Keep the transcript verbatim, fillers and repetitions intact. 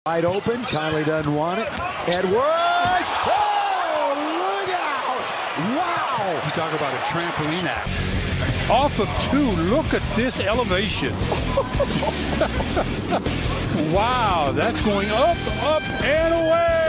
Wide open, Conley doesn't want it. Edwards! Oh, look out! Wow! You talk about a trampoline act. Off of two, look at this elevation. Wow, that's going up, up, and away!